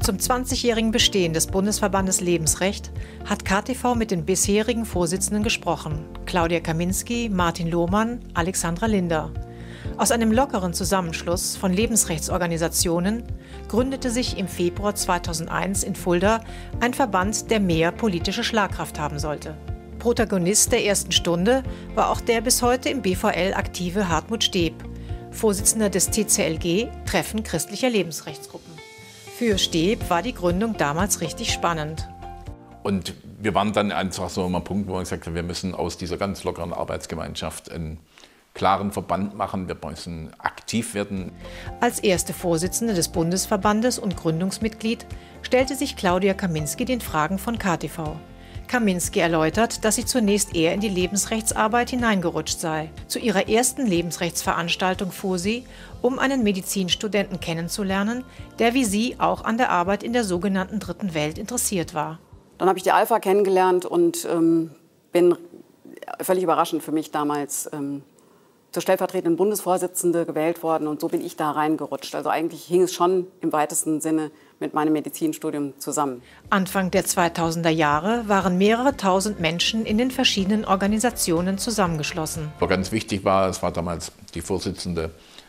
Zum 20-jährigen Bestehen des Bundesverbandes Lebensrecht hat KTV mit den bisherigen Vorsitzenden gesprochen: Claudia Kaminski, Martin Lohmann, Alexandra Linder. Aus einem lockeren Zusammenschluss von Lebensrechtsorganisationen gründete sich im Februar 2001 in Fulda ein Verband, der mehr politische Schlagkraft haben sollte. Protagonist der ersten Stunde war auch der bis heute im BVL aktive Hartmut Steeb, Vorsitzender des TCLG, Treffen christlicher Lebensrechtsgruppen. Für Steeb war die Gründung damals richtig spannend. Und wir waren dann einfach so am Punkt, wo wir gesagt haben, wir müssen aus dieser ganz lockeren Arbeitsgemeinschaft einen klaren Verband machen, wir müssen aktiv werden. Als erste Vorsitzende des Bundesverbandes und Gründungsmitglied stellte sich Claudia Kaminski den Fragen von KTV. Kaminski erläutert, dass sie zunächst eher in die Lebensrechtsarbeit hineingerutscht sei. Zu ihrer ersten Lebensrechtsveranstaltung fuhr sie, um einen Medizinstudenten kennenzulernen, der wie sie auch an der Arbeit in der sogenannten Dritten Welt interessiert war. Dann habe ich die Alpha kennengelernt und bin völlig überraschend für mich damals zur stellvertretenden Bundesvorsitzende gewählt worden, und so bin ich da reingerutscht. Also eigentlich hing es schon im weitesten Sinne mit meinem Medizinstudium zusammen. Anfang der 2000er Jahre waren mehrere tausend Menschen in den verschiedenen Organisationen zusammengeschlossen. Was ganz wichtig war, es war damals die Vorsitzende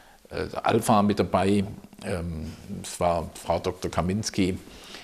Alpha mit dabei, es war Frau Dr. Kaminski,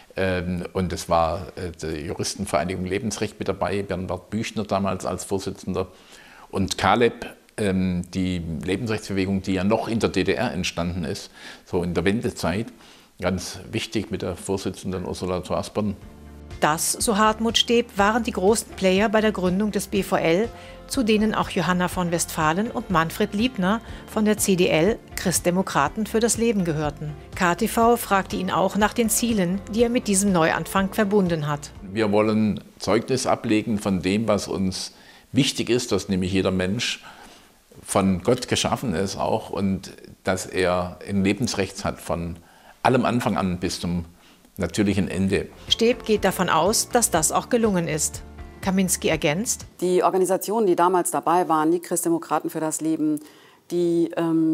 und es war die Juristenvereinigung Lebensrecht mit dabei, Bernhard Büchner damals als Vorsitzender, und Caleb, die Lebensrechtsbewegung, die ja noch in der DDR entstanden ist, so in der Wendezeit, ganz wichtig mit der Vorsitzenden Ursula zu Aspern. Das, so Hartmut Steeb, waren die großen Player bei der Gründung des BVL, zu denen auch Johanna von Westphalen und Manfred Liebner von der CDL, Christdemokraten für das Leben, gehörten. KTV fragte ihn auch nach den Zielen, die er mit diesem Neuanfang verbunden hat. Wir wollen Zeugnis ablegen von dem, was uns wichtig ist, dass nämlich jeder Mensch von Gott geschaffen ist auch, und dass er ein Lebensrecht hat von allem Anfang an bis zum natürlichen Ende. Steeb geht davon aus, dass das auch gelungen ist. Kaminski ergänzt: Die Organisationen, die damals dabei waren, die Christdemokraten für das Leben, die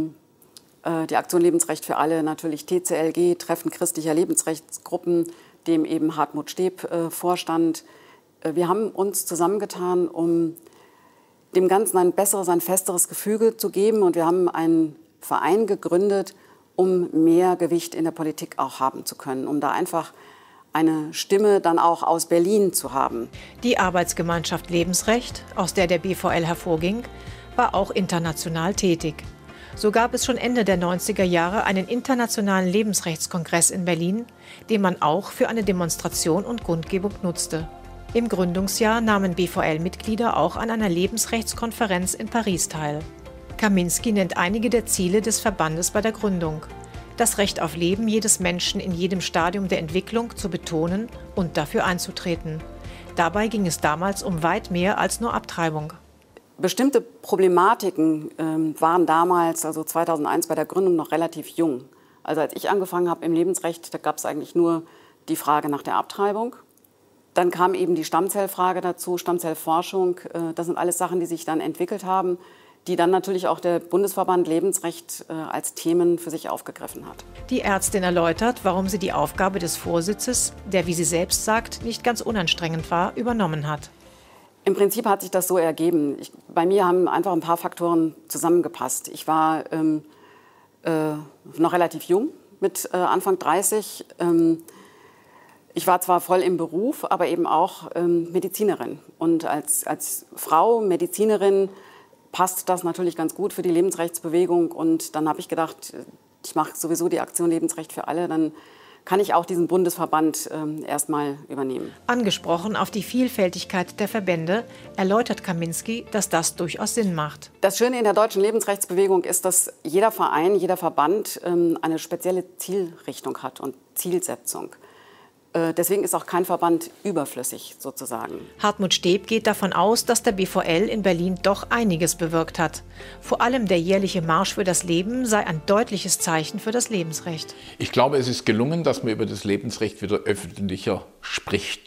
Aktion Lebensrecht für alle, natürlich TCLG, Treffen christlicher Lebensrechtsgruppen, dem eben Hartmut Steeb vorstand. Wir haben uns zusammengetan, um dem Ganzen ein besseres, ein festeres Gefüge zu geben. Und wir haben einen Verein gegründet, um mehr Gewicht in der Politik auch haben zu können, um da einfach eine Stimme dann auch aus Berlin zu haben. Die Arbeitsgemeinschaft Lebensrecht, aus der der BVL hervorging, war auch international tätig. So gab es schon Ende der 90er Jahre einen internationalen Lebensrechtskongress in Berlin, den man auch für eine Demonstration und Kundgebung nutzte. Im Gründungsjahr nahmen BVL-Mitglieder auch an einer Lebensrechtskonferenz in Paris teil. Kaminski nennt einige der Ziele des Verbandes bei der Gründung: Das Recht auf Leben jedes Menschen in jedem Stadium der Entwicklung zu betonen und dafür einzutreten. Dabei ging es damals um weit mehr als nur Abtreibung. Bestimmte Problematiken waren damals, also 2001 bei der Gründung, noch relativ jung. Also als ich angefangen habe im Lebensrecht, da gab es eigentlich nur die Frage nach der Abtreibung. Dann kam eben die Stammzellfrage dazu, Stammzellforschung. Das sind alles Sachen, die sich dann entwickelt haben, die dann natürlich auch der Bundesverband Lebensrecht als Themen für sich aufgegriffen hat. Die Ärztin erläutert, warum sie die Aufgabe des Vorsitzes, der, wie sie selbst sagt, nicht ganz unanstrengend war, übernommen hat. Im Prinzip hat sich das so ergeben. Bei mir haben einfach ein paar Faktoren zusammengepasst. Ich war noch relativ jung, mit Anfang 30. Ich war zwar voll im Beruf, aber eben auch Medizinerin. Und als Frau, Medizinerin, passt das natürlich ganz gut für die Lebensrechtsbewegung. Und dann habe ich gedacht, ich mache sowieso die Aktion Lebensrecht für alle, dann kann ich auch diesen Bundesverband erstmal übernehmen. Angesprochen auf die Vielfältigkeit der Verbände erläutert Kaminski, dass das durchaus Sinn macht. Das Schöne in der deutschen Lebensrechtsbewegung ist, dass jeder Verein, jeder Verband eine spezielle Zielrichtung hat und Zielsetzung. Deswegen ist auch kein Verband überflüssig, sozusagen. Hartmut Steeb geht davon aus, dass der BVL in Berlin doch einiges bewirkt hat. Vor allem der jährliche Marsch für das Leben sei ein deutliches Zeichen für das Lebensrecht. Ich glaube, es ist gelungen, dass man über das Lebensrecht wieder öffentlicher spricht.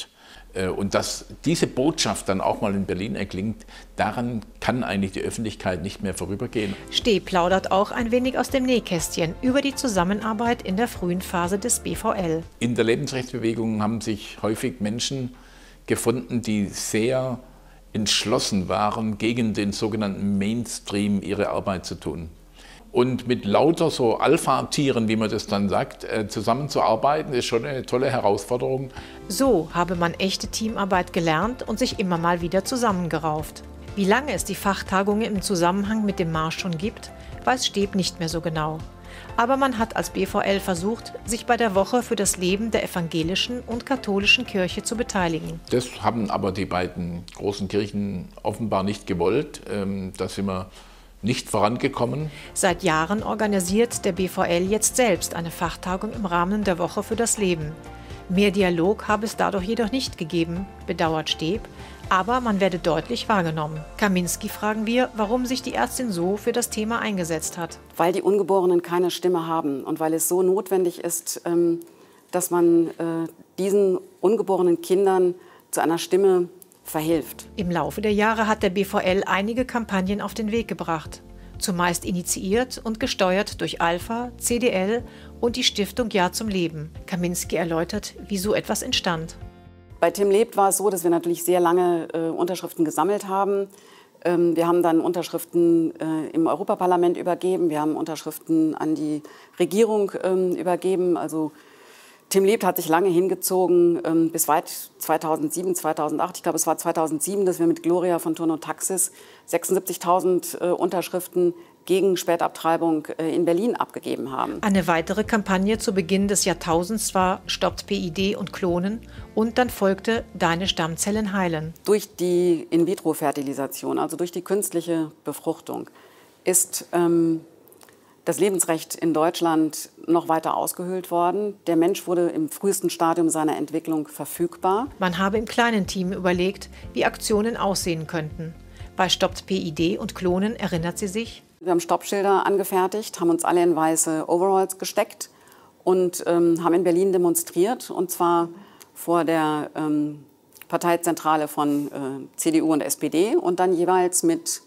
Und dass diese Botschaft dann auch mal in Berlin erklingt, daran kann eigentlich die Öffentlichkeit nicht mehr vorübergehen. Steh plaudert auch ein wenig aus dem Nähkästchen über die Zusammenarbeit in der frühen Phase des BVL. In der Lebensrechtsbewegung haben sich häufig Menschen gefunden, die sehr entschlossen waren, gegen den sogenannten Mainstream ihre Arbeit zu tun. Und mit lauter so Alpha-Tieren, wie man das dann sagt, zusammenzuarbeiten, ist schon eine tolle Herausforderung. So habe man echte Teamarbeit gelernt und sich immer mal wieder zusammengerauft. Wie lange es die Fachtagungen im Zusammenhang mit dem Marsch schon gibt, weiß Steb nicht mehr so genau. Aber man hat als BVL versucht, sich bei der Woche für das Leben der evangelischen und katholischen Kirche zu beteiligen. Das haben aber die beiden großen Kirchen offenbar nicht gewollt. Da sind wir nicht vorangekommen. Seit Jahren organisiert der BVL jetzt selbst eine Fachtagung im Rahmen der Woche für das Leben. Mehr Dialog habe es dadurch jedoch nicht gegeben, bedauert Steb, aber man werde deutlich wahrgenommen. Kaminski fragen wir, warum sich die Ärztin so für das Thema eingesetzt hat. Weil die Ungeborenen keine Stimme haben und weil es so notwendig ist, dass man diesen ungeborenen Kindern zu einer Stimme verhilft. Im Laufe der Jahre hat der BVL einige Kampagnen auf den Weg gebracht. Zumeist initiiert und gesteuert durch Alpha, CDL und die Stiftung Ja zum Leben. Kaminski erläutert, wie so etwas entstand. Bei Tim lebt war es so, dass wir natürlich sehr lange Unterschriften gesammelt haben. Wir haben dann Unterschriften im Europaparlament übergeben. Wir haben Unterschriften an die Regierung übergeben. Also Tim lebt hat sich lange hingezogen, bis weit 2007, 2008. Ich glaube, es war 2007, dass wir mit Gloria von Turno Taxis 76.000 Unterschriften gegen Spätabtreibung in Berlin abgegeben haben. Eine weitere Kampagne zu Beginn des Jahrtausends war Stoppt PID und Klonen und dann folgte Deine Stammzellen heilen. Durch die In-vitro-Fertilisation, also durch die künstliche Befruchtung, ist das Lebensrecht in Deutschland noch weiter ausgehöhlt worden. Der Mensch wurde im frühesten Stadium seiner Entwicklung verfügbar. Man habe im kleinen Team überlegt, wie Aktionen aussehen könnten. Bei Stoppt PID und Klonen erinnert sie sich: Wir haben Stoppschilder angefertigt, haben uns alle in weiße Overalls gesteckt und haben in Berlin demonstriert, und zwar vor der Parteizentrale von CDU und SPD und dann jeweils mit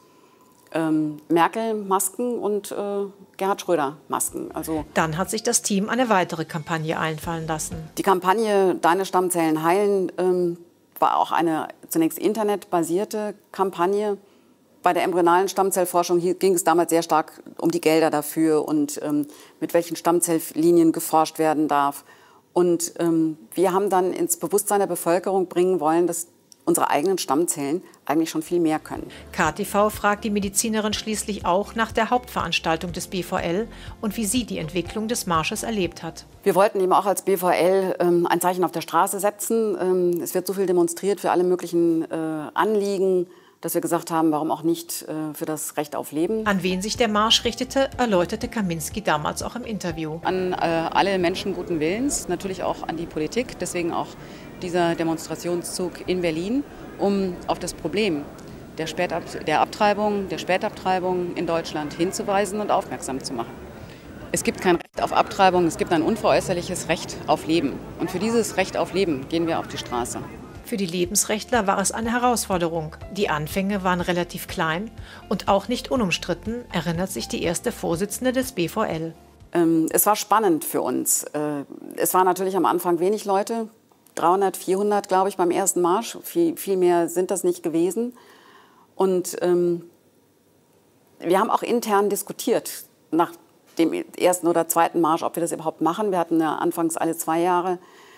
Merkel-Masken und Gerhard Schröder-Masken. Also dann hat sich das Team eine weitere Kampagne einfallen lassen. Die Kampagne Deine Stammzellen heilen war auch eine zunächst internetbasierte Kampagne. Bei der embryonalen Stammzellforschung ging es damals sehr stark um die Gelder dafür und mit welchen Stammzelllinien geforscht werden darf. Und wir haben dann ins Bewusstsein der Bevölkerung bringen wollen, dass unsere eigenen Stammzellen eigentlich schon viel mehr können. KTV fragt die Medizinerin schließlich auch nach der Hauptveranstaltung des BVL und wie sie die Entwicklung des Marsches erlebt hat. Wir wollten eben auch als BVL ein Zeichen auf der Straße setzen. Es wird so viel demonstriert für alle möglichen Anliegen, dass wir gesagt haben, warum auch nicht für das Recht auf Leben. An wen sich der Marsch richtete, erläuterte Kaminski damals auch im Interview. An alle Menschen guten Willens, natürlich auch an die Politik, deswegen auch dieser Demonstrationszug in Berlin, um auf das Problem der Spätabtreibung in Deutschland hinzuweisen und aufmerksam zu machen. Es gibt kein Recht auf Abtreibung, es gibt ein unveräußerliches Recht auf Leben. Und für dieses Recht auf Leben gehen wir auf die Straße. Für die Lebensrechtler war es eine Herausforderung. Die Anfänge waren relativ klein und auch nicht unumstritten, erinnert sich die erste Vorsitzende des BVL. Es war spannend für uns. Es waren natürlich am Anfang wenig Leute, 300, 400, glaube ich, beim ersten Marsch. Viel mehr sind das nicht gewesen. Und wir haben auch intern diskutiert, nach dem ersten oder zweiten Marsch, ob wir das überhaupt machen. Wir hatten ja anfangs alle 2 Jahre.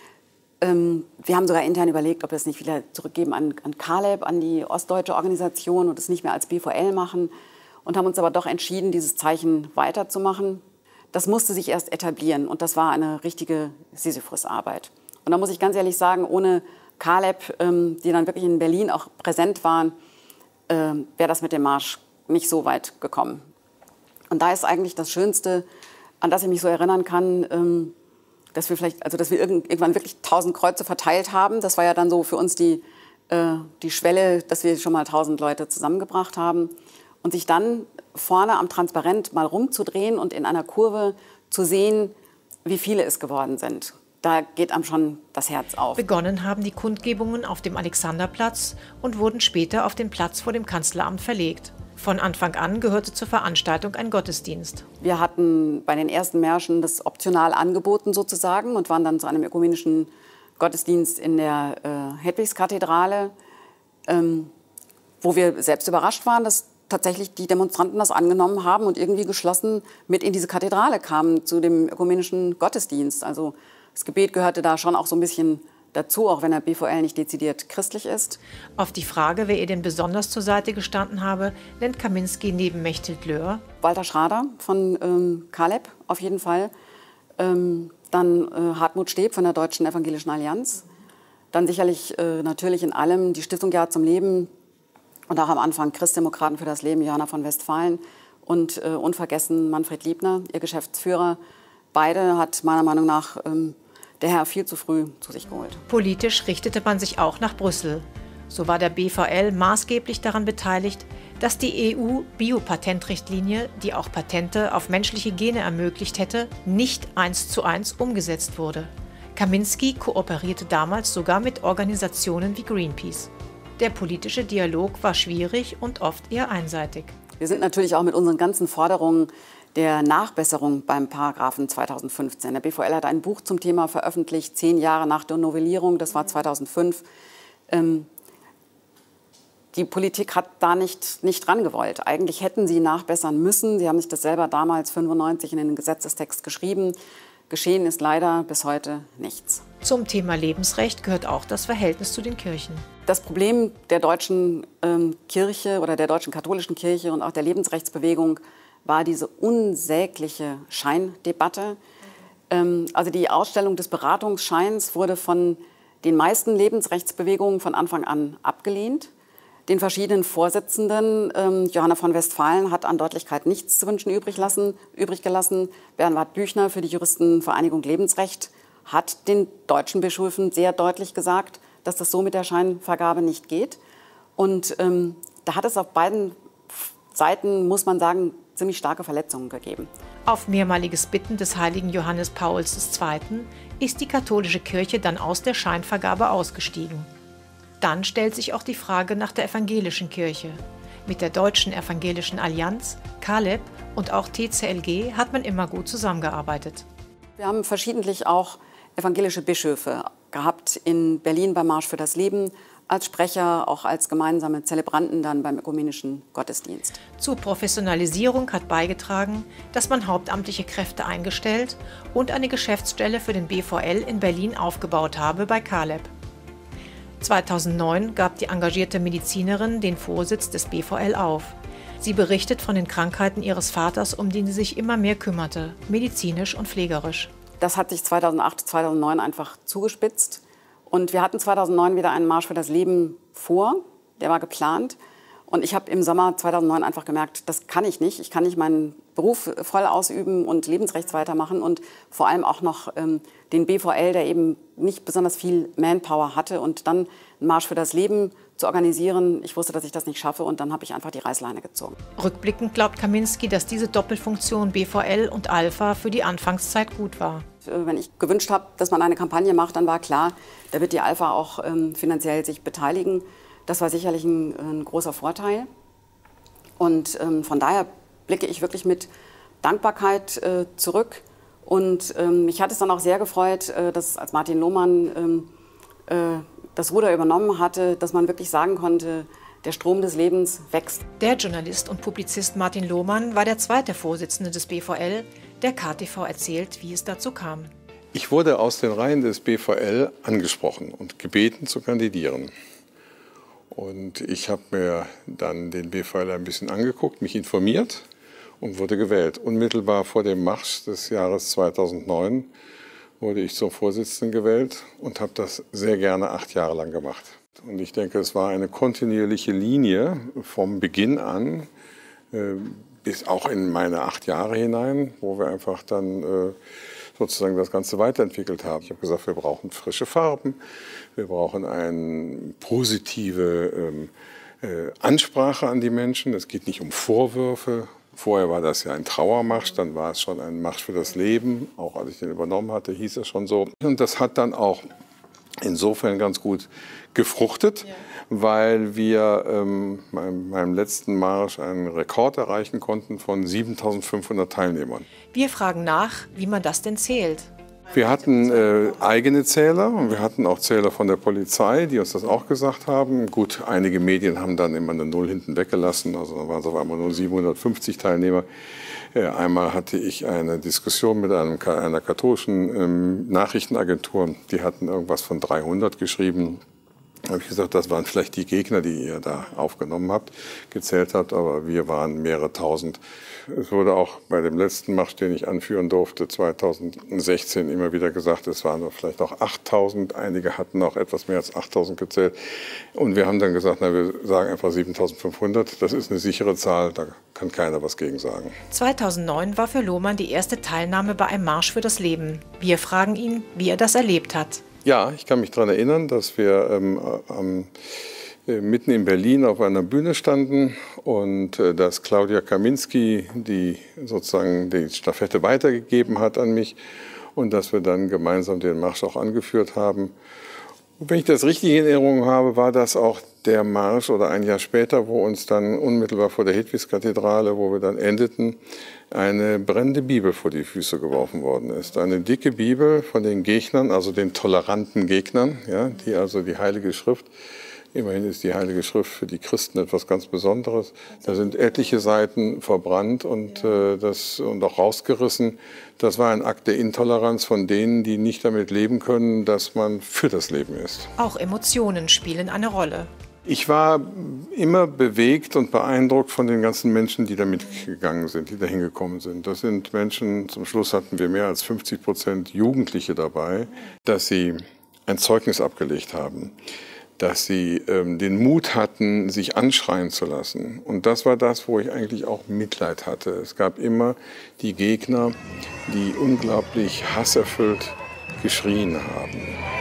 Wir haben sogar intern überlegt, ob wir es nicht wieder zurückgeben an CALEB, an die ostdeutsche Organisation, und es nicht mehr als BVL machen. Und haben uns aber doch entschieden, dieses Zeichen weiterzumachen. Das musste sich erst etablieren und das war eine richtige Sisyphus-Arbeit. Und da muss ich ganz ehrlich sagen, ohne CALEB, die dann wirklich in Berlin auch präsent waren, wäre das mit dem Marsch nicht so weit gekommen. Und da ist eigentlich das Schönste, an das ich mich so erinnern kann, dass wir irgendwann wirklich 1000 Kreuze verteilt haben. Das war ja dann so für uns die Schwelle, dass wir schon mal 1000 Leute zusammengebracht haben. Und sich dann vorne am Transparent mal rumzudrehen und in einer Kurve zu sehen, wie viele es geworden sind. da geht einem schon das Herz auf. Begonnen haben die Kundgebungen auf dem Alexanderplatz und wurden später auf den Platz vor dem Kanzleramt verlegt. Von Anfang an gehörte zur Veranstaltung ein Gottesdienst. Wir hatten bei den ersten Märschen das optional angeboten sozusagen und waren dann zu einem ökumenischen Gottesdienst in der Hedwigskathedrale, wo wir selbst überrascht waren, dass tatsächlich die Demonstranten das angenommen haben und irgendwie geschlossen mit in diese Kathedrale kamen zu dem ökumenischen Gottesdienst. Also das Gebet gehörte da schon auch so ein bisschen dazu, auch wenn der BVL nicht dezidiert christlich ist. Auf die Frage, wer ihr denn besonders zur Seite gestanden habe, nennt Kaminski neben Mechthild Löhr Walter Schrader von Kaleb auf jeden Fall, dann Hartmut Steb von der Deutschen Evangelischen Allianz, dann sicherlich natürlich in allem die Stiftung Ja zum Leben und auch am Anfang Christdemokraten für das Leben, Johanna von Westfalen und unvergessen Manfred Liebner, ihr Geschäftsführer. Beide hat meiner Meinung nach der Herr viel zu früh zu sich geholt. Politisch richtete man sich auch nach Brüssel. So war der BVL maßgeblich daran beteiligt, dass die EU-Biopatentrichtlinie, die auch Patente auf menschliche Gene ermöglicht hätte, nicht 1:1 umgesetzt wurde. Kaminski kooperierte damals sogar mit Organisationen wie Greenpeace. Der politische Dialog war schwierig und oft eher einseitig. Wir sind natürlich auch mit unseren ganzen Forderungen der Nachbesserung beim Paragraphen 2015. Der BVL hat ein Buch zum Thema veröffentlicht, 10 Jahre nach der Novellierung, das war 2005. Die Politik hat da nicht dran gewollt. Eigentlich hätten sie nachbessern müssen. Sie haben sich das selber damals 1995 in den Gesetzestext geschrieben. Geschehen ist leider bis heute nichts. Zum Thema Lebensrecht gehört auch das Verhältnis zu den Kirchen. Das Problem der deutschen Kirche oder der deutschen katholischen Kirche und auch der Lebensrechtsbewegung war diese unsägliche Scheindebatte. Also die Ausstellung des Beratungsscheins wurde von den meisten Lebensrechtsbewegungen von Anfang an abgelehnt. Den verschiedenen Vorsitzenden, Johanna von Westfalen hat an Deutlichkeit nichts zu wünschen übrig gelassen. Bernhard Büchner für die Juristenvereinigung Lebensrecht hat den deutschen Bischöfen sehr deutlich gesagt, dass das so mit der Scheinvergabe nicht geht. Und da hat es auf beiden Seiten, muss man sagen, ziemlich starke Verletzungen gegeben. Auf mehrmaliges Bitten des heiligen Johannes Pauls II. Ist die katholische Kirche dann aus der Scheinvergabe ausgestiegen. Dann stellt sich auch die Frage nach der evangelischen Kirche. Mit der Deutschen Evangelischen Allianz, Kaleb und auch TCLG hat man immer gut zusammengearbeitet. Wir haben verschiedentlich auch evangelische Bischöfe gehabt in Berlin beim Marsch für das Leben, als Sprecher, auch als gemeinsame Zelebranten dann beim ökumenischen Gottesdienst. Zur Professionalisierung hat beigetragen, dass man hauptamtliche Kräfte eingestellt und eine Geschäftsstelle für den BVL in Berlin aufgebaut habe bei Kaleb. 2009 gab die engagierte Medizinerin den Vorsitz des BVL auf. Sie berichtet von den Krankheiten ihres Vaters, um die sie sich immer mehr kümmerte, medizinisch und pflegerisch. Das hat sich 2008, 2009 einfach zugespitzt. Und wir hatten 2009 wieder einen Marsch für das Leben vor, der war geplant. Und ich habe im Sommer 2009 einfach gemerkt, das kann ich nicht. Ich kann nicht meinen Beruf voll ausüben und lebensrechts weitermachen und vor allem auch noch den BVL, der eben nicht besonders viel Manpower hatte. Und dann einen Marsch für das Leben zu organisieren, ich wusste, dass ich das nicht schaffe und dann habe ich einfach die Reißleine gezogen. Rückblickend glaubt Kaminski, dass diese Doppelfunktion BVL und Alpha für die Anfangszeit gut war. Wenn ich gewünscht habe, dass man eine Kampagne macht, dann war klar, da wird die Alpha auch finanziell sich beteiligen. Das war sicherlich ein großer Vorteil. Und von daher blicke ich wirklich mit Dankbarkeit zurück. Und mich hat es dann auch sehr gefreut, dass als Martin Lohmann das Ruder übernommen hatte, dass man wirklich sagen konnte, der Strom des Lebens wächst. Der Journalist und Publizist Martin Lohmann war der zweite Vorsitzende des BVL, der KTV erzählt, wie es dazu kam. Ich wurde aus den Reihen des BVL angesprochen und gebeten zu kandidieren. Und ich habe mir dann den BVL ein bisschen angeguckt, mich informiert und wurde gewählt. Unmittelbar vor dem Marsch des Jahres 2009 wurde ich zum Vorsitzenden gewählt und habe das sehr gerne 8 Jahre lang gemacht. Und ich denke, es war eine kontinuierliche Linie vom Beginn an bis auch in meine 8 Jahre hinein, wo wir einfach dann sozusagen das Ganze weiterentwickelt haben. Ich habe gesagt, wir brauchen frische Farben, wir brauchen eine positive Ansprache an die Menschen. Es geht nicht um Vorwürfe, Vorher war das ja ein Trauermarsch, dann war es schon ein Marsch für das Leben. Auch als ich den übernommen hatte, hieß es schon so. Und das hat dann auch insofern ganz gut gefruchtet, weil wir beim letzten Marsch einen Rekord erreichen konnten von 7.500 Teilnehmern. Wir fragen nach, wie man das denn zählt. Wir hatten eigene Zähler und wir hatten auch Zähler von der Polizei, die uns das auch gesagt haben. Gut, einige Medien haben dann immer eine Null hinten weggelassen, also da waren es auf einmal nur 750 Teilnehmer. Einmal hatte ich eine Diskussion mit einer katholischen Nachrichtenagentur, die hatten irgendwas von 300 geschrieben. Da habe ich gesagt, das waren vielleicht die Gegner, die ihr da aufgenommen habt, gezählt habt, aber wir waren mehrere tausend. Es wurde auch bei dem letzten Marsch, den ich anführen durfte, 2016 immer wieder gesagt, es waren vielleicht auch 8.000. Einige hatten auch etwas mehr als 8.000 gezählt. Und wir haben dann gesagt, na, wir sagen einfach 7.500. Das ist eine sichere Zahl, da kann keiner was gegen sagen. 2009 war für Lohmann die erste Teilnahme bei einem Marsch für das Leben. Wir fragen ihn, wie er das erlebt hat. Ja, ich kann mich daran erinnern, dass wir mitten in Berlin auf einer Bühne standen und dass Claudia Kaminski die sozusagen die Stafette weitergegeben hat an mich und dass wir dann gemeinsam den Marsch auch angeführt haben. Und wenn ich das richtig in Erinnerung habe, war das auch der Marsch oder ein Jahr später, wo uns dann unmittelbar vor der Hedwigskathedrale, wo wir dann endeten, eine brennende Bibel vor die Füße geworfen worden ist. Eine dicke Bibel von den Gegnern, also den toleranten Gegnern, ja, die also die Heilige Schrift, immerhin ist die Heilige Schrift für die Christen etwas ganz Besonderes. Da sind etliche Seiten verbrannt und auch rausgerissen. Das war ein Akt der Intoleranz von denen, die nicht damit leben können, dass man für das Leben ist. Auch Emotionen spielen eine Rolle. Ich war immer bewegt und beeindruckt von den ganzen Menschen, die da mitgegangen sind, die da hingekommen sind. Das sind Menschen, zum Schluss hatten wir mehr als 50% Jugendliche dabei, dass sie ein Zeugnis abgelegt haben, dass sie den Mut hatten, sich anschreien zu lassen. Und das war das, wo ich eigentlich auch Mitleid hatte. Es gab immer die Gegner, die unglaublich hasserfüllt geschrien haben.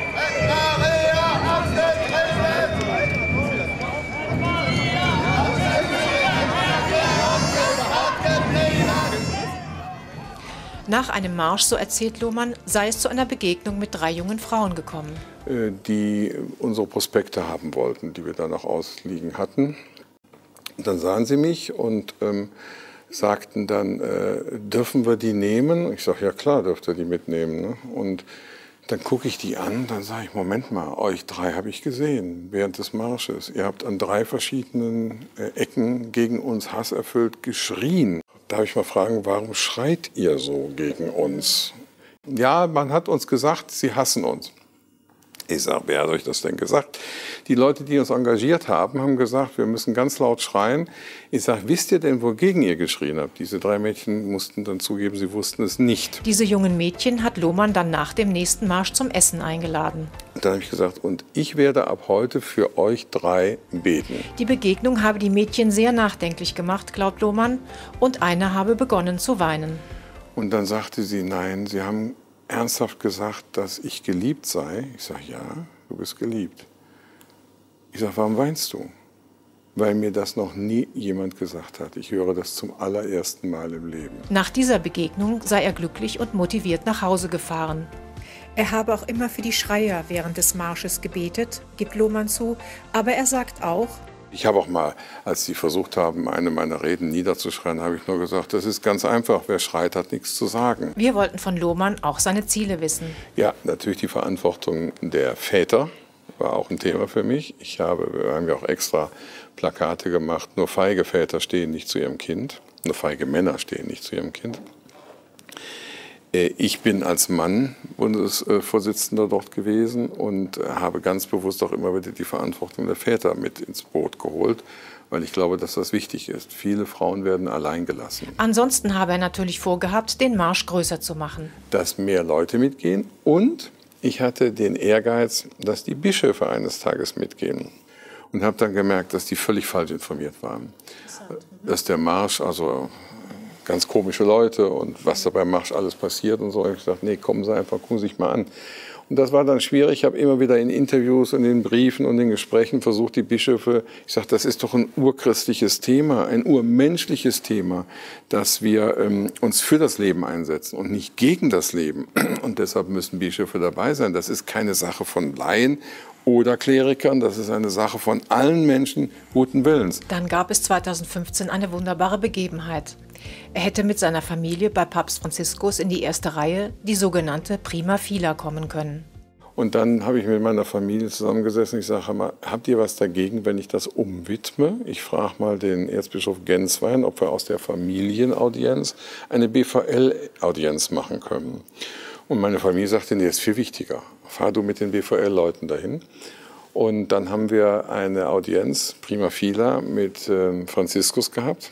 Nach einem Marsch, so erzählt Lohmann, sei es zu einer Begegnung mit 3 jungen Frauen gekommen. Die unsere Prospekte haben wollten, die wir da noch ausliegen hatten. Dann sahen sie mich und sagten dann, dürfen wir die nehmen? Ich sage, ja klar, dürft ihr die mitnehmen. Ne? Und dann gucke ich die an, dann sage ich, Moment mal, euch 3 habe ich gesehen während des Marsches. Ihr habt an 3 verschiedenen Ecken gegen uns hasserfüllt geschrien. Darf ich mal fragen, warum schreit ihr so gegen uns? Ja, man hat uns gesagt, sie hassen uns. Ich sage, wer hat euch das denn gesagt? Die Leute, die uns engagiert haben, haben gesagt, wir müssen ganz laut schreien. Ich sage, wisst ihr denn, wogegen ihr geschrien habt? Diese 3 Mädchen mussten dann zugeben, sie wussten es nicht. Diese jungen Mädchen hat Lohmann dann nach dem nächsten Marsch zum Essen eingeladen. Und dann habe ich gesagt, und ich werde ab heute für euch 3 beten. Die Begegnung habe die Mädchen sehr nachdenklich gemacht, glaubt Lohmann, und eine habe begonnen zu weinen. Und dann sagte sie, nein, sie haben ernsthaft gesagt, dass ich geliebt sei. Ich sage, ja, du bist geliebt. Ich sage, warum weinst du? Weil mir das noch nie jemand gesagt hat. Ich höre das zum allerersten Mal im Leben. Nach dieser Begegnung sei er glücklich und motiviert nach Hause gefahren. Er habe auch immer für die Schreier während des Marsches gebetet, gibt Lohmann zu, aber er sagt auch: Ich habe auch mal, als sie versucht haben, eine meiner Reden niederzuschreien, habe ich nur gesagt, das ist ganz einfach, wer schreit, hat nichts zu sagen. Wir wollten von Lohmann auch seine Ziele wissen. Ja, natürlich die Verantwortung der Väter war auch ein Thema für mich. Wir haben ja auch extra Plakate gemacht, nur feige Väter stehen nicht zu ihrem Kind, nur feige Männer stehen nicht zu ihrem Kind. Ich bin als Mann Bundesvorsitzender dort gewesen und habe ganz bewusst auch immer wieder die Verantwortung der Väter mit ins Boot geholt, weil ich glaube, dass das wichtig ist. Viele Frauen werden allein gelassen. Ansonsten habe er natürlich vorgehabt, den Marsch größer zu machen. Dass mehr Leute mitgehen und ich hatte den Ehrgeiz, dass die Bischöfe eines Tages mitgehen. Und habe dann gemerkt, dass die völlig falsch informiert waren. Dass der Marsch, also ganz komische Leute und was da beim Marsch alles passiert und so. Ich habe gesagt, nee, kommen Sie einfach, gucken Sie sich mal an. Und das war dann schwierig. Ich habe immer wieder in Interviews und in Briefen und in Gesprächen versucht, die Bischöfe, ich sage, das ist doch ein urchristliches Thema, ein urmenschliches Thema, dass wir uns für das Leben einsetzen und nicht gegen das Leben. Und deshalb müssen Bischöfe dabei sein. Das ist keine Sache von Laien oder Klerikern, das ist eine Sache von allen Menschen guten Willens. Dann gab es 2015 eine wunderbare Begebenheit. Er hätte mit seiner Familie bei Papst Franziskus in die erste Reihe, die sogenannte Prima Fila, kommen können. Und dann habe ich mit meiner Familie zusammengesessen. Ich sage, habt ihr was dagegen, wenn ich das umwidme? Ich frage mal den Erzbischof Genswein, ob wir aus der Familienaudienz eine BVL-Audienz machen können. Und meine Familie sagte, nee, das ist viel wichtiger. Fahr du mit den BVL-Leuten dahin. Und dann haben wir eine Audienz, Prima Fila, mit Franziskus gehabt.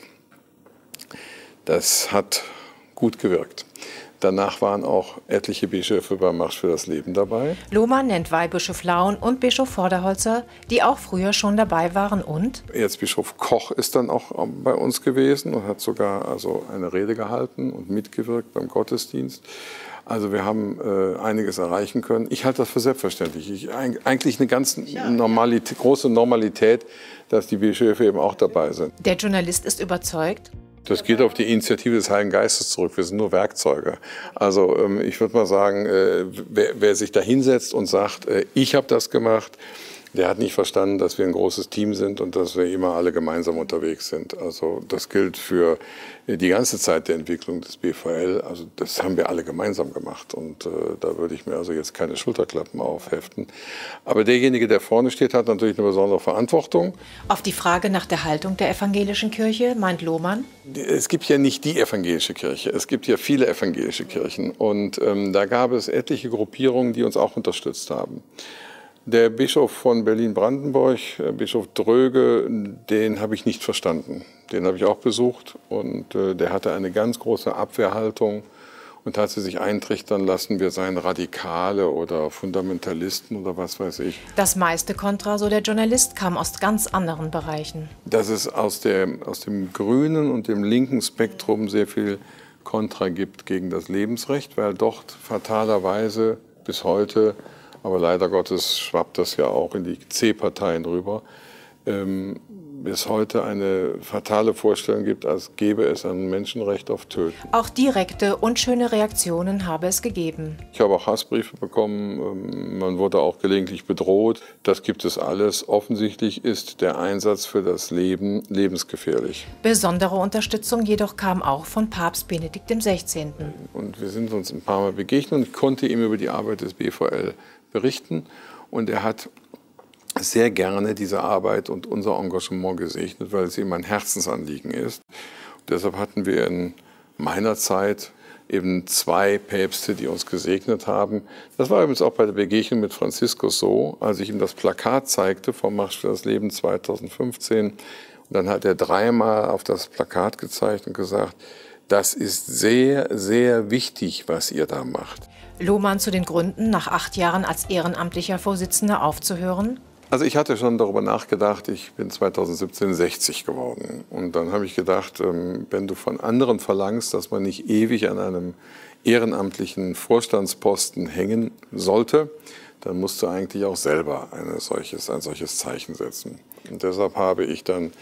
Das hat gut gewirkt. Danach waren auch etliche Bischöfe beim Marsch für das Leben dabei. Lohmann nennt Weihbischof Laun und Bischof Vorderholzer, die auch früher schon dabei waren, und Erzbischof Koch ist dann auch bei uns gewesen und hat sogar also eine Rede gehalten und mitgewirkt beim Gottesdienst. Also wir haben einiges erreichen können. Ich halte das für selbstverständlich. Eigentlich eine ganz große Normalität, dass die Bischöfe eben auch dabei sind. Der Journalist ist überzeugt. Das geht auf die Initiative des Heiligen Geistes zurück. Wir sind nur Werkzeuge. Also ich würde mal sagen, wer sich da hinsetzt und sagt, ich habe das gemacht, der hat nicht verstanden, dass wir ein großes Team sind und dass wir immer alle gemeinsam unterwegs sind. Also das gilt für die ganze Zeit der Entwicklung des BVL. Also das haben wir alle gemeinsam gemacht und da würde ich mir also jetzt keine Schulterklappen aufheften. Aber derjenige, der vorne steht, hat natürlich eine besondere Verantwortung. Auf die Frage nach der Haltung der evangelischen Kirche meint Lohmann: Es gibt ja nicht die evangelische Kirche, es gibt ja viele evangelische Kirchen und da gab es etliche Gruppierungen, die uns auch unterstützt haben. Der Bischof von Berlin-Brandenburg, Bischof Dröge, den habe ich nicht verstanden. Den habe ich auch besucht und der hatte eine ganz große Abwehrhaltung und hat sie sich eintrichtern lassen, wir seien Radikale oder Fundamentalisten oder was weiß ich. Das meiste Kontra, so der Journalist, kam aus ganz anderen Bereichen. Dass es aus dem grünen und dem linken Spektrum sehr viel Kontra gibt gegen das Lebensrecht, weil dort fatalerweise bis heute, aber leider Gottes schwappt das ja auch in die C-Parteien rüber, bis heute eine fatale Vorstellung gibt, als gäbe es ein Menschenrecht auf Töten. Auch direkte, unschöne Reaktionen habe es gegeben. Ich habe auch Hassbriefe bekommen, man wurde auch gelegentlich bedroht. Das gibt es alles. Offensichtlich ist der Einsatz für das Leben lebensgefährlich. Besondere Unterstützung jedoch kam auch von Papst Benedikt XVI. Und wir sind uns ein paar Mal begegnet und ich konnte ihm über die Arbeit des BVL berichten. Und er hat sehr gerne diese Arbeit und unser Engagement gesegnet, weil es ihm ein Herzensanliegen ist. Und deshalb hatten wir in meiner Zeit eben 2 Päpste, die uns gesegnet haben. Das war übrigens auch bei der Begegnung mit Franziskus so, als ich ihm das Plakat zeigte vom Marsch für das Leben 2015. Und dann hat er 3-mal auf das Plakat gezeigt und gesagt, das ist sehr, sehr wichtig, was ihr da macht. Lohmann zu den Gründen, nach 8 Jahren als ehrenamtlicher Vorsitzender aufzuhören? Also ich hatte schon darüber nachgedacht, ich bin 2017 60 geworden. Und dann habe ich gedacht, wenn du von anderen verlangst, dass man nicht ewig an einem ehrenamtlichen Vorstandsposten hängen sollte, dann musst du eigentlich auch selber ein solches Zeichen setzen. Und deshalb habe ich dann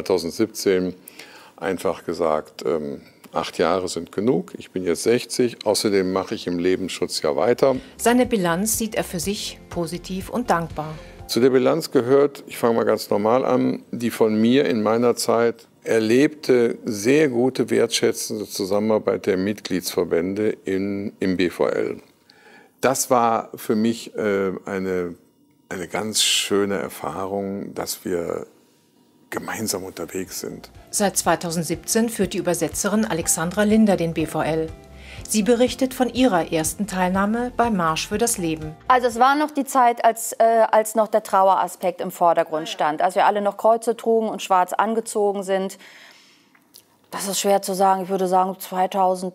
2017 einfach gesagt, 8 Jahre sind genug, ich bin jetzt 60, außerdem mache ich im Lebensschutz ja weiter. Seine Bilanz sieht er für sich positiv und dankbar. Zu der Bilanz gehört, ich fange mal ganz normal an, die von mir in meiner Zeit erlebte sehr gute, wertschätzende Zusammenarbeit der Mitgliedsverbände im BVL. Das war für mich eine ganz schöne Erfahrung, dass wir gemeinsam unterwegs sind. Seit 2017 führt die Übersetzerin Alexandra Linder den BVL. Sie berichtet von ihrer ersten Teilnahme beim Marsch für das Leben. Also es war noch die Zeit, als noch der Traueraspekt im Vordergrund stand. Als wir alle noch Kreuze trugen und schwarz angezogen sind. Das ist schwer zu sagen. Ich würde sagen 2008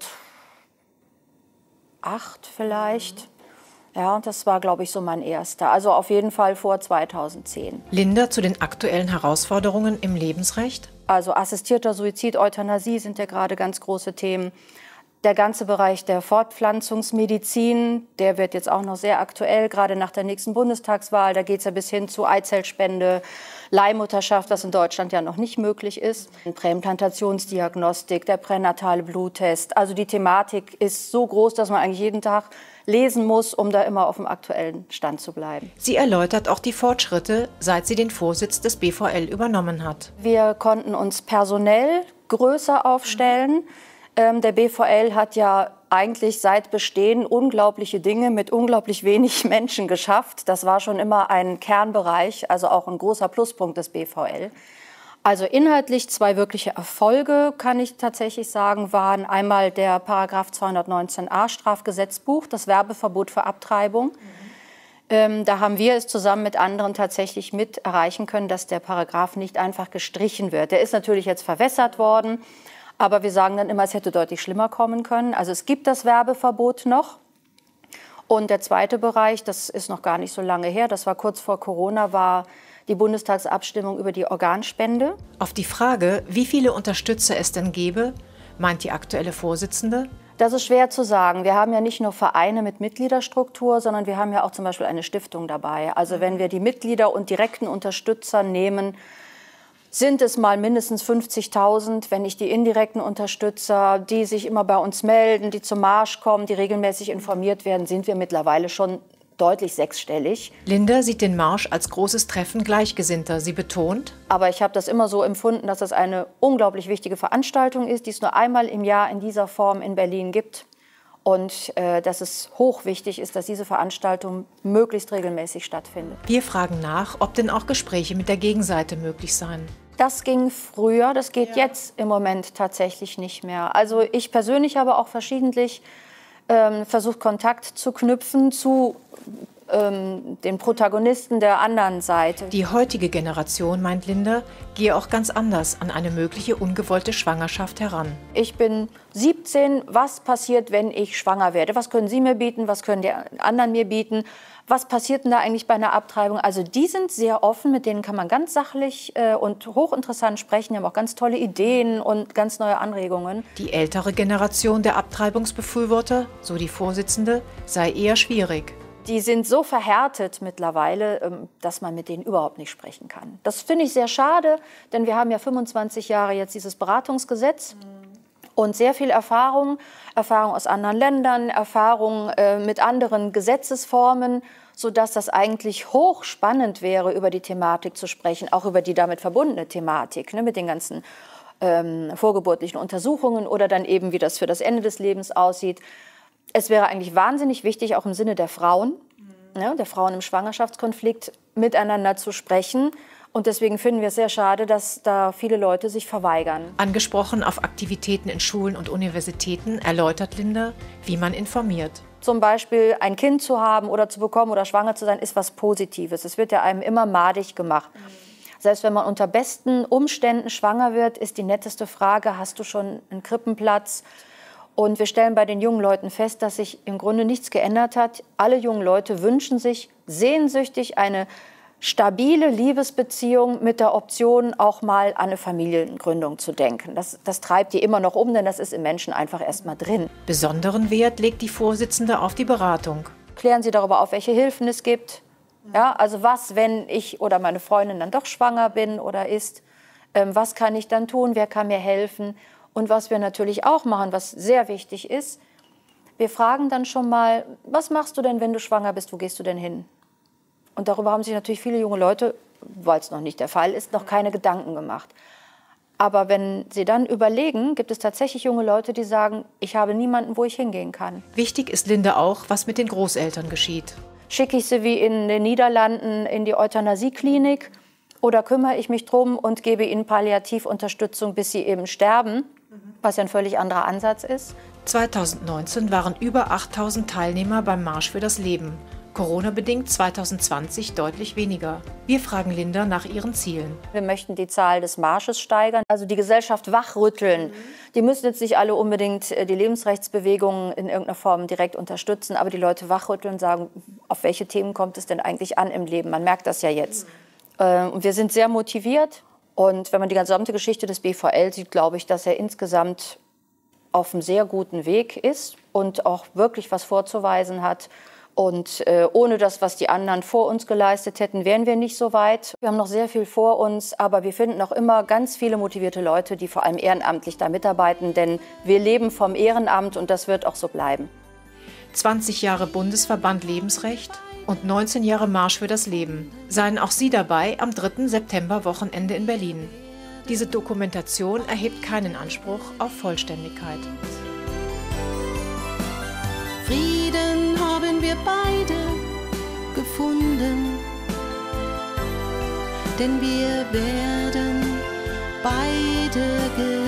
vielleicht. Ja, und das war, glaube ich, so mein erster. Also auf jeden Fall vor 2010. Linder zu den aktuellen Herausforderungen im Lebensrecht? Also assistierter Suizid, Euthanasie sind ja gerade ganz große Themen. Der ganze Bereich der Fortpflanzungsmedizin, der wird jetzt auch noch sehr aktuell, gerade nach der nächsten Bundestagswahl. Da geht es ja bis hin zu Eizellspende, Leihmutterschaft, was in Deutschland ja noch nicht möglich ist. Präimplantationsdiagnostik, der pränatale Bluttest. Also die Thematik ist so groß, dass man eigentlich jeden Tag lesen muss, um da immer auf dem aktuellen Stand zu bleiben. Sie erläutert auch die Fortschritte, seit sie den Vorsitz des BVL übernommen hat. Wir konnten uns personell größer aufstellen. Der BVL hat ja eigentlich seit Bestehen unglaubliche Dinge mit unglaublich wenig Menschen geschafft. Das war schon immer ein Kernbereich, also auch ein großer Pluspunkt des BVL. Also inhaltlich 2 wirkliche Erfolge, kann ich tatsächlich sagen, waren einmal der Paragraph 219a Strafgesetzbuch, das Werbeverbot für Abtreibung. Da haben wir es zusammen mit anderen tatsächlich mit erreichen können, dass der Paragraph nicht einfach gestrichen wird. Der ist natürlich jetzt verwässert worden. Aber wir sagen dann immer, es hätte deutlich schlimmer kommen können. Also es gibt das Werbeverbot noch. Und der zweite Bereich, das ist noch gar nicht so lange her, das war kurz vor Corona, war die Bundestagsabstimmung über die Organspende. Auf die Frage, wie viele Unterstützer es denn gäbe, meint die aktuelle Vorsitzende: Das ist schwer zu sagen. Wir haben ja nicht nur Vereine mit Mitgliederstruktur, sondern wir haben ja auch zum Beispiel eine Stiftung dabei. Also wenn wir die Mitglieder und direkten Unterstützer nehmen, sind es mal mindestens 50.000, wenn nicht die indirekten Unterstützer, die sich immer bei uns melden, die zum Marsch kommen, die regelmäßig informiert werden, sind wir mittlerweile schon deutlich 6-stellig. Linda sieht den Marsch als großes Treffen Gleichgesinnter. Sie betont: Aber ich habe das immer so empfunden, dass das eine unglaublich wichtige Veranstaltung ist, die es nur einmal im Jahr in dieser Form in Berlin gibt. Und dass es hochwichtig ist, dass diese Veranstaltung möglichst regelmäßig stattfindet. Wir fragen nach, ob denn auch Gespräche mit der Gegenseite möglich seien. Das ging früher, das geht jetzt im Moment tatsächlich nicht mehr. Also ich persönlich habe auch verschiedentlich versucht, Kontakt zu knüpfen zu den Protagonisten der anderen Seite. Die heutige Generation, meint Linda, gehe auch ganz anders an eine mögliche ungewollte Schwangerschaft heran. Ich bin 17, was passiert, wenn ich schwanger werde? Was können Sie mir bieten, was können die anderen mir bieten? Was passiert denn da eigentlich bei einer Abtreibung? Also die sind sehr offen, mit denen kann man ganz sachlich und hochinteressant sprechen. Die haben auch ganz tolle Ideen und ganz neue Anregungen. Die ältere Generation der Abtreibungsbefürworter, so die Vorsitzende, sei eher schwierig. Die sind so verhärtet mittlerweile, dass man mit denen überhaupt nicht sprechen kann. Das finde ich sehr schade, denn wir haben ja 25 Jahre jetzt dieses Beratungsgesetz und sehr viel Erfahrung aus anderen Ländern, Erfahrung mit anderen Gesetzesformen, sodass das eigentlich hochspannend wäre, über die Thematik zu sprechen, auch über die damit verbundene Thematik, ne, mit den ganzen vorgeburtlichen Untersuchungen oder dann eben, wie das für das Ende des Lebens aussieht. Es wäre eigentlich wahnsinnig wichtig, auch im Sinne der Frauen, ne, der Frauen im Schwangerschaftskonflikt, miteinander zu sprechen. Und deswegen finden wir es sehr schade, dass da viele Leute sich verweigern. Angesprochen auf Aktivitäten in Schulen und Universitäten erläutert Linda, wie man informiert. Zum Beispiel ein Kind zu haben oder zu bekommen oder schwanger zu sein, ist was Positives. Es wird ja einem immer madig gemacht. Selbst wenn man unter besten Umständen schwanger wird, ist die netteste Frage: Hast du schon einen Krippenplatz? Und wir stellen bei den jungen Leuten fest, dass sich im Grunde nichts geändert hat. Alle jungen Leute wünschen sich sehnsüchtig eine stabile Liebesbeziehung mit der Option, auch mal an eine Familiengründung zu denken. Das treibt die immer noch um, denn das ist im Menschen einfach erst mal drin. Besonderen Wert legt die Vorsitzende auf die Beratung. Klären Sie darüber auf, welche Hilfen es gibt. Ja, also was, wenn ich oder meine Freundin dann doch schwanger bin oder ist? Was kann ich dann tun? Wer kann mir helfen? Und was wir natürlich auch machen, was sehr wichtig ist, wir fragen dann schon mal: Was machst du denn, wenn du schwanger bist? Wo gehst du denn hin? Und darüber haben sich natürlich viele junge Leute, weil es noch nicht der Fall ist, noch keine Gedanken gemacht. Aber wenn sie dann überlegen, gibt es tatsächlich junge Leute, die sagen: Ich habe niemanden, wo ich hingehen kann. Wichtig ist Linda auch, was mit den Großeltern geschieht. Schicke ich sie wie in den Niederlanden in die Euthanasieklinik oder kümmere ich mich drum und gebe ihnen Palliativunterstützung, bis sie eben sterben? Was ja ein völlig anderer Ansatz ist. 2019 waren über 8.000 Teilnehmer beim Marsch für das Leben. Corona-bedingt 2020 deutlich weniger. Wir fragen Linda nach ihren Zielen. Wir möchten die Zahl des Marsches steigern, also die Gesellschaft wachrütteln. Die müssen jetzt nicht alle unbedingt die Lebensrechtsbewegungen in irgendeiner Form direkt unterstützen, aber die Leute wachrütteln, sagen, auf welche Themen kommt es denn eigentlich an im Leben? Man merkt das ja jetzt. Und wir sind sehr motiviert. Und wenn man die gesamte Geschichte des BVL sieht, glaube ich, dass er insgesamt auf einem sehr guten Weg ist und auch wirklich was vorzuweisen hat. Und ohne das, was die anderen vor uns geleistet hätten, wären wir nicht so weit. Wir haben noch sehr viel vor uns, aber wir finden auch immer ganz viele motivierte Leute, die vor allem ehrenamtlich da mitarbeiten, denn wir leben vom Ehrenamt und das wird auch so bleiben. 20 Jahre Bundesverband Lebensrecht und 19 Jahre Marsch für das Leben. Seien auch Sie dabei am 3. September-Wochenende in Berlin. Diese Dokumentation erhebt keinen Anspruch auf Vollständigkeit. Frieden haben wir beide gefunden, denn wir werden beide geliebt.